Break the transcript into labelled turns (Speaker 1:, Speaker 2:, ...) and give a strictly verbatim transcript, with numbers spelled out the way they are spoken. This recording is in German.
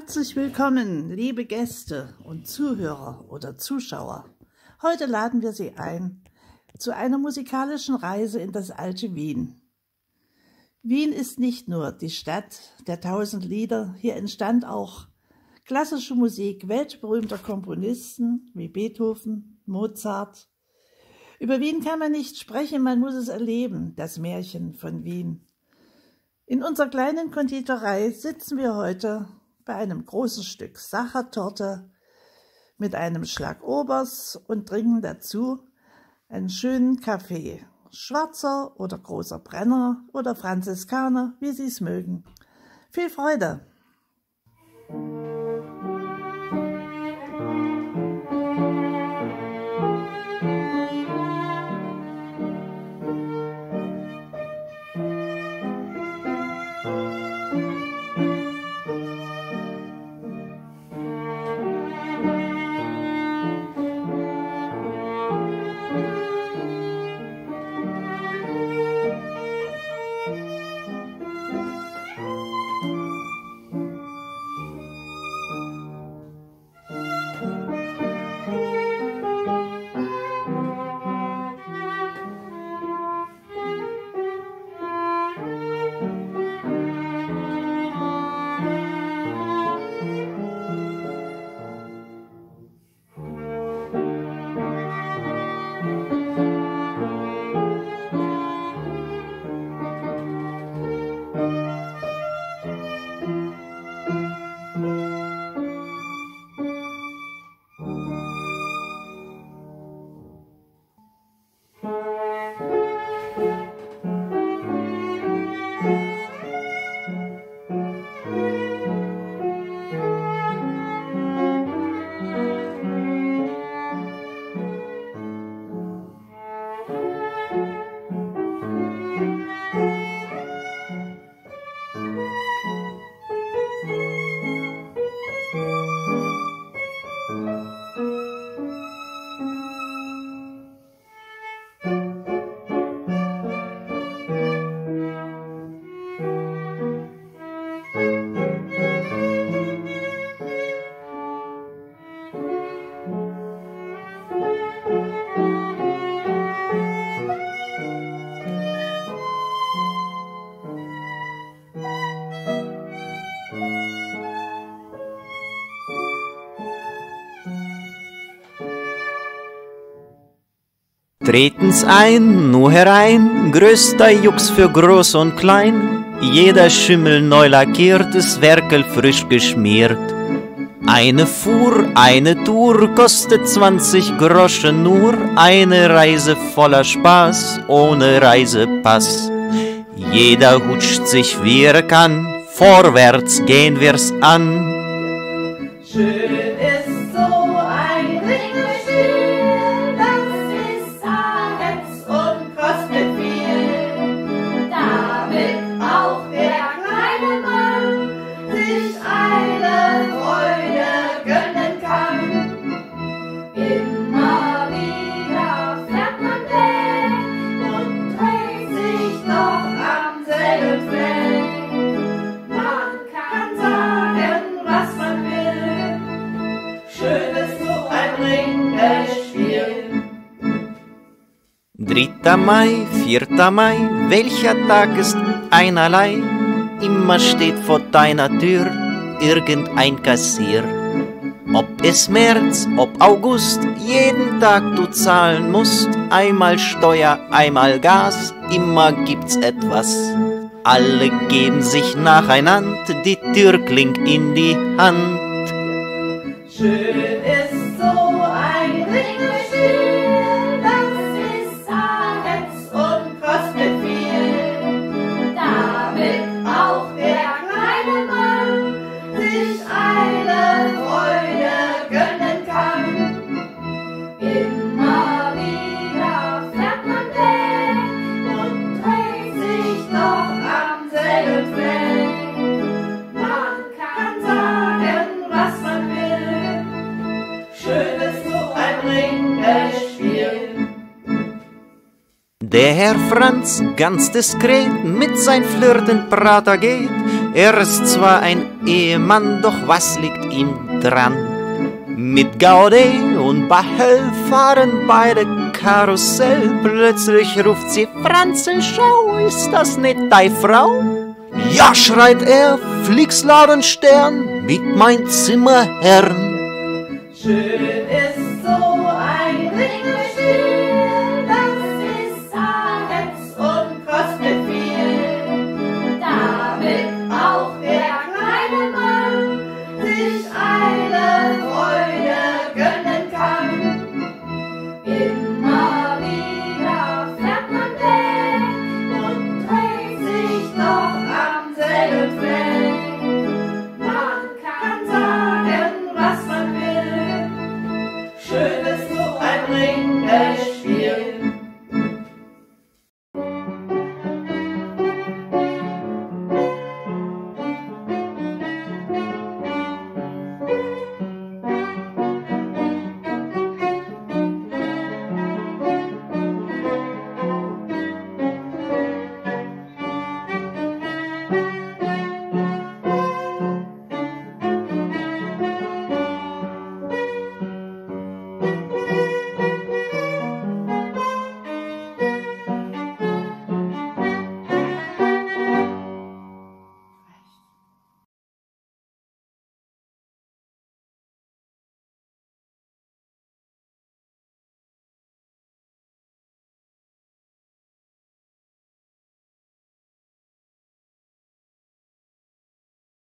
Speaker 1: Herzlich willkommen, liebe Gäste und Zuhörer oder Zuschauer. Heute laden wir Sie ein zu einer musikalischen Reise in das alte Wien. Wien ist nicht nur die Stadt der tausend Lieder, hier entstand auch klassische Musik weltberühmter Komponisten wie Beethoven, Mozart. Über Wien kann man nicht sprechen, man muss es erleben, das Märchen von Wien. In unserer kleinen Konditorei sitzen wir heute bei einem großen Stück Sachertorte mit einem Schlag Obers und trinken dazu einen schönen Kaffee. Schwarzer oder großer Brenner oder Franziskaner, wie Sie es mögen. Viel Freude!
Speaker 2: Treten's ein, nur herein, größter Jux für groß und klein, jeder Schimmel neu lackiertes Werkel frisch geschmiert. Eine Fuhr, eine Tour kostet zwanzig Groschen nur, eine Reise voller Spaß, ohne Reisepass. Jeder hutscht sich wie er kann, vorwärts gehen wir's an.
Speaker 3: Schön ist so ein Ringelspiel, das ist Hagens und kostet viel, damit auch der kleine Mann sich eine Freude gönnen kann. Immer wieder fährt man weg und dreht sich doch am selben Fleck. Man kann sagen, was man will, schön ist so ein Ringelspiel.
Speaker 2: Dritter Mai, vierter Mai, welcher Tag ist einerlei? Immer steht vor deiner Tür irgendein Kassier. Ob es März, ob August, jeden Tag du zahlen musst, einmal Steuer, einmal Gas, immer gibt's etwas. Alle geben sich nacheinander, die Tür klingt in die Hand.
Speaker 3: Schön ist so ein Ringelspiel, das ist Hagens und kostet viel, damit auch der kleine Mann sich eine Freude gönnen kann. Immer wieder fährt man weg und dreht sich doch am selben Fleck. Man kann sagen, was man will, schön ist so ein Ringelspiel.
Speaker 2: Der Herr Franz ganz diskret mit sein Flirtenprater geht, Er ist zwar ein Ehemann, doch was liegt ihm dran? Mit Gaudé und Bahel fahren beide Karussell. Plötzlich ruft sie: Franzl, schau, ist das nicht dei Frau? Ja, schreit er, Fliegsladenstern, mit mein Zimmerherrn.
Speaker 3: Schön ist